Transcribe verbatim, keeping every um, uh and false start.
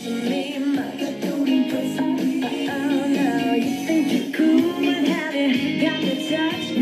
to me, but that don't impress me. Oh no, you think you're cool, but have you got the touch?